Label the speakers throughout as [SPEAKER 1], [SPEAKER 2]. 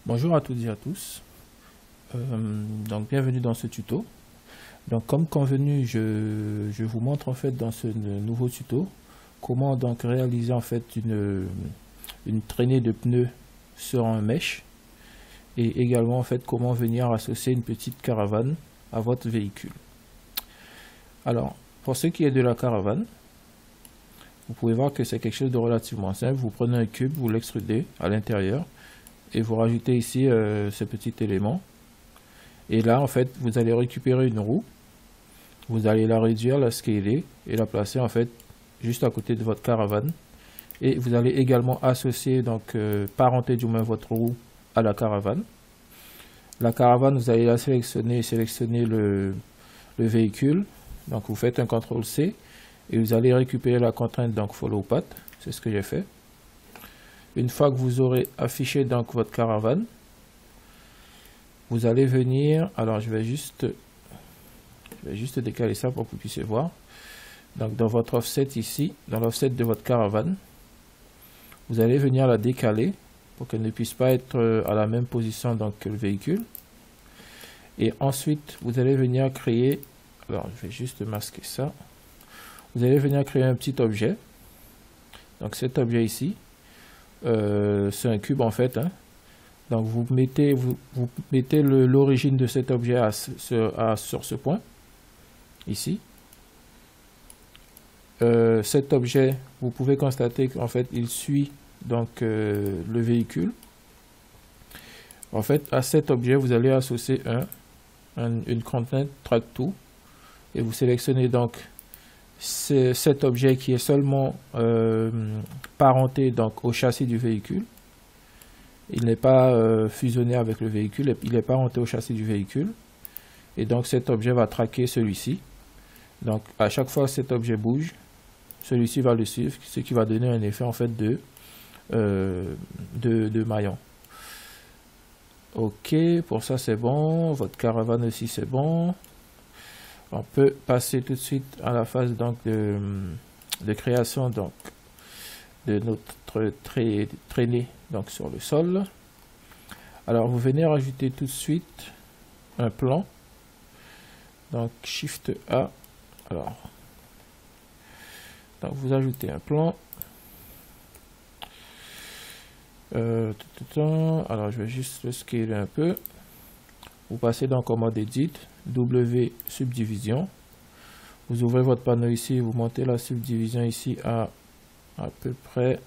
[SPEAKER 1] Bonjour à toutes et à tous. Donc bienvenue dans ce tuto. Donc comme convenu, je vous montre en fait dans ce nouveau tuto comment donc réaliser en fait une traînée de pneus sur un mesh et également en fait comment venir associer une petite caravane à votre véhicule. Alors pour ce qui est de la caravane, vous pouvez voir que c'est quelque chose de relativement simple. Vous prenez un cube, vous l'extrudez à l'intérieur et vous rajoutez ici ce petit élément. Et là, en fait, vous allez récupérer une roue. Vous allez la réduire, la scaler et la placer en fait juste à côté de votre caravane. Et vous allez également associer, donc parenter du moins votre roue à la caravane. La caravane, vous allez la sélectionner le véhicule. Donc vous faites un CTRL-C et vous allez récupérer la contrainte donc follow path. C'est ce que j'ai fait. Une fois que vous aurez affiché donc votre caravane, vous allez venir, alors je vais juste décaler ça pour que vous puissiez voir. Donc dans votre offset ici, dans l'offset de votre caravane, vous allez venir la décaler pour qu'elle ne puisse pas être à la même position donc que le véhicule. Et ensuite, vous allez venir créer, alors je vais juste masquer ça. Vous allez venir créer un petit objet. Donc cet objet ici, c'est un cube en fait. Donc vous mettez l'origine de cet objet sur ce point ici. Cet objet, vous pouvez constater qu'en fait il suit donc le véhicule. En fait, à cet objet vous allez associer une contrainte track to et vous sélectionnez donc cet objet qui est seulement parenté donc au châssis du véhicule. Il n'est pas fusionné avec le véhicule, il est parenté au châssis du véhicule. Et donc cet objet va traquer celui-ci. Donc à chaque fois que cet objet bouge, celui-ci va le suivre, ce qui va donner un effet en fait de maillon. Ok, pour ça c'est bon. Votre caravane aussi c'est bon. On peut passer tout de suite à la phase donc de création donc de notre traînée donc sur le sol. Alors vous venez rajouter tout de suite un plan. Donc Shift A. Alors donc vous ajoutez un plan. Alors je vais juste le scaler un peu. Vous passez donc en mode Edit, W subdivision. Vous ouvrez votre panneau ici, vous montez la subdivision ici à peu près,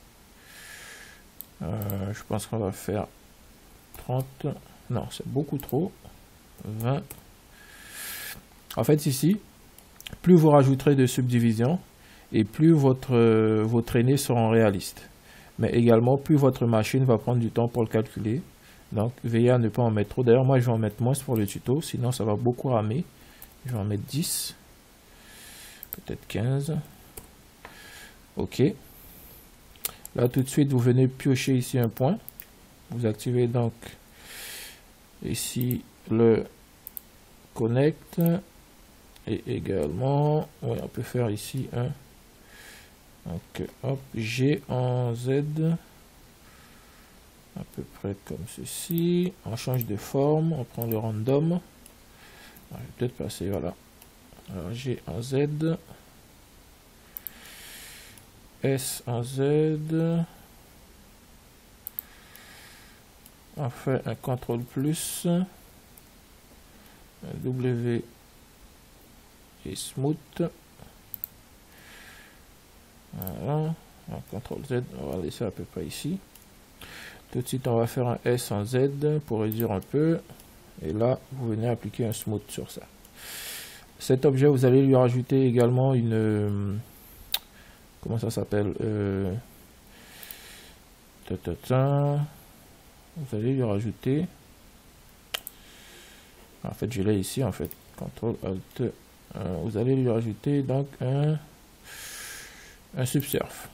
[SPEAKER 1] je pense qu'on va faire 30, non c'est beaucoup trop, 20. En fait ici, plus vous rajouterez de subdivisions et plus vos traînées seront réalistes. Mais également, plus votre machine va prendre du temps pour le calculer. Donc, veillez à ne pas en mettre trop. D'ailleurs, moi, je vais en mettre moins pour le tuto. Sinon, ça va beaucoup ramer. Je vais en mettre 10. Peut-être 15. OK. Là, tout de suite, vous venez piocher ici un point. Vous activez donc ici le Connect. Et également, oui, on peut faire ici un. Donc, hop, G en Z, à peu près comme ceci. On change de forme, on prend le random. Je vais peut-être passer, voilà. Alors, G en Z, S en Z. On fait un CTRL plus, un W et smooth. Voilà, un CTRL Z, on va laisser à peu près ici. Tout de suite, on va faire un S en Z pour réduire un peu. Et là, vous venez appliquer un smooth sur ça. Cet objet, vous allez lui rajouter également une... comment ça s'appelle vous allez lui rajouter... En fait, je l'ai ici, en fait. CTRL ALT. Vous allez lui rajouter donc un subsurf.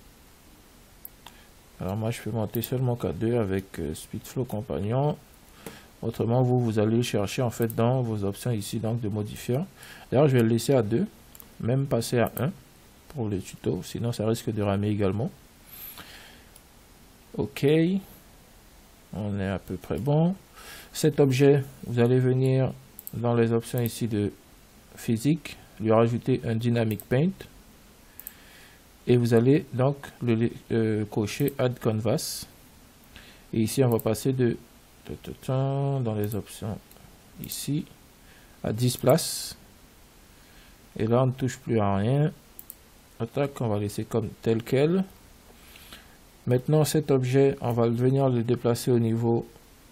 [SPEAKER 1] Alors moi je peux monter seulement qu'à 2 avec Speedflow compagnon. Autrement vous allez chercher en fait dans vos options ici donc de modifier. D'ailleurs je vais le laisser à 2, même passer à 1 pour le tuto, sinon ça risque de ramer également. OK. on est à peu près bon. Cet objet, vous allez venir dans les options ici de physique, lui rajouter un dynamic paint et vous allez donc cocher add canvas. Et ici on va passer dans les options ici à 10 places et là on ne touche plus à rien. Attaque, on va laisser comme tel quel. Maintenant cet objet, on va venir le déplacer au niveau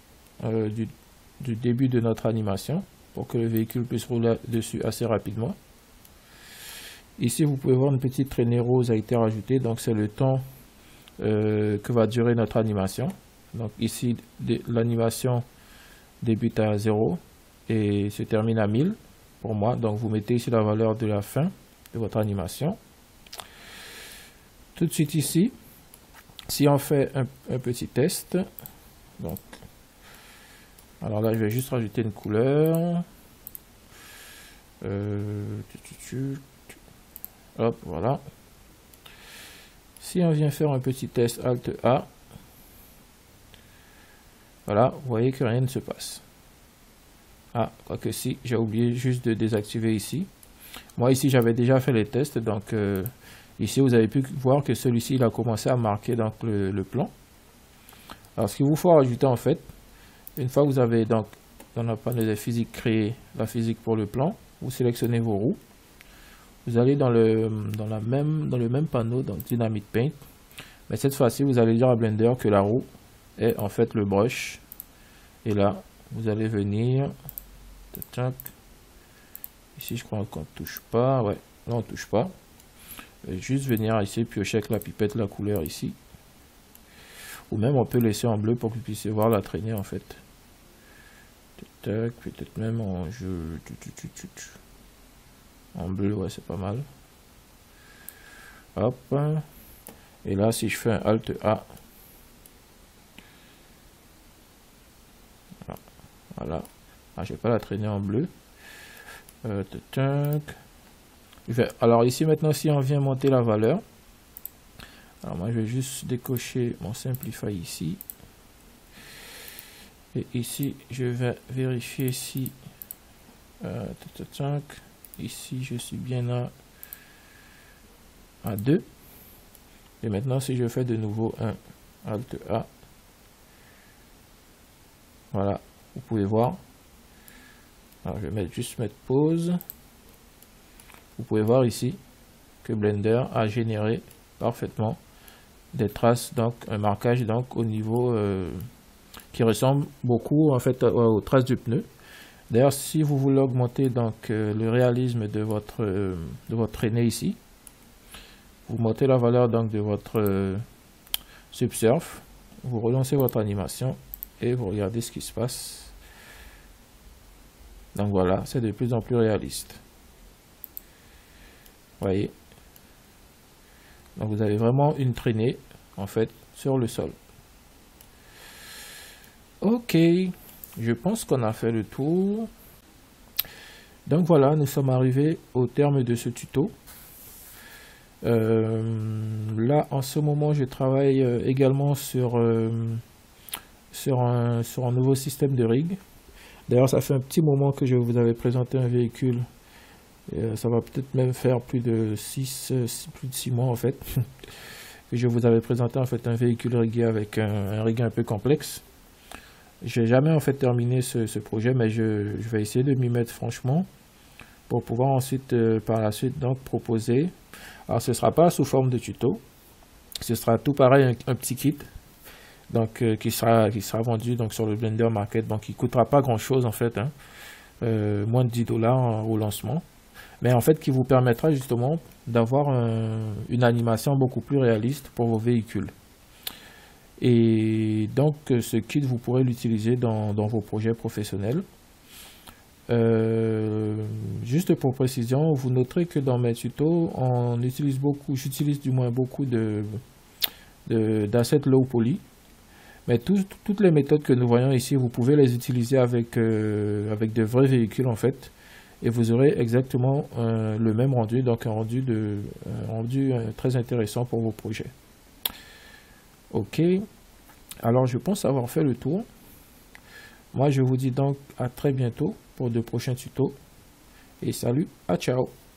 [SPEAKER 1] du début de notre animation pour que le véhicule puisse rouler dessus assez rapidement. Ici vous pouvez voir une petite traînée rose a été rajoutée, donc c'est le temps que va durer notre animation. Donc ici l'animation débute à 0 et se termine à 1000 pour moi. Donc vous mettez ici la valeur de la fin de votre animation. Tout de suite ici, si on fait un petit test, donc alors là je vais juste rajouter une couleur. Hop, voilà. Si on vient faire un petit test Alt A, voilà, vous voyez que rien ne se passe. Ah, quoique si, j'ai oublié juste de désactiver ici. Moi ici j'avais déjà fait les tests, donc ici vous avez pu voir que celui-ci il a commencé à marquer donc le plan. Alors ce qu'il vous faut rajouter en fait, une fois que vous avez donc dans la panel de physique créé la physique pour le plan, vous sélectionnez vos roues. Vous allez dans le même panneau, dans Dynamic Paint, mais cette fois-ci vous allez dire à Blender que la roue est en fait le brush. Et là vous allez venir, ici je crois qu'on ne touche pas, ouais, là on ne touche pas. Juste venir ici piocher avec la pipette la couleur ici, ou même on peut laisser en bleu pour que vous puissiez voir la traînée en fait. Peut-être même en jeu en bleu, ouais, c'est pas mal. Hop, et là si je fais un Alt A, voilà, ah, je vais pas la traîner en bleu. Alors ici maintenant si on vient monter la valeur, alors moi je vais juste décocher mon Simplify ici et ici je vais vérifier si ici je suis bien à 2 et maintenant si je fais de nouveau un Alt A, voilà, vous pouvez voir. Alors je vais juste mettre pause. Vous pouvez voir ici que Blender a généré parfaitement des traces, donc un marquage donc au niveau qui ressemble beaucoup en fait aux traces du pneu. D'ailleurs si vous voulez augmenter donc le réalisme de votre traînée ici, vous montez la valeur donc de votre subsurf, vous relancez votre animation et vous regardez ce qui se passe. Donc voilà, c'est de plus en plus réaliste. Voyez, donc vous avez vraiment une traînée en fait sur le sol. Ok, je pense qu'on a fait le tour. Donc voilà, nous sommes arrivés au terme de ce tuto. Là en ce moment je travaille également sur un nouveau système de rig. D'ailleurs ça fait un petit moment que je vous avais présenté un véhicule. Ça va peut-être même faire plus de 6 mois en fait que je vous avais présenté en fait un véhicule rigué avec un rig un peu complexe. J'ai jamais en fait terminé ce projet, mais je vais essayer de m'y mettre franchement pour pouvoir ensuite par la suite donc proposer. Alors ce sera pas sous forme de tuto, ce sera tout pareil un petit kit donc qui sera vendu donc sur le Blender Market, donc il coûtera pas grand chose en fait, hein, moins de 10 $ au lancement. Mais en fait qui vous permettra justement d'avoir une animation beaucoup plus réaliste pour vos véhicules. Et donc ce kit vous pourrez l'utiliser dans vos projets professionnels. Juste pour précision, vous noterez que dans mes tutos, j'utilise du moins beaucoup d'assets low poly. Mais toutes les méthodes que nous voyons ici, vous pouvez les utiliser avec de vrais véhicules en fait. Et vous aurez exactement le même rendu, donc un rendu très intéressant pour vos projets. Ok, Alors je pense avoir fait le tour. Moi je vous dis donc à très bientôt pour de prochains tutos. Et salut, à ciao.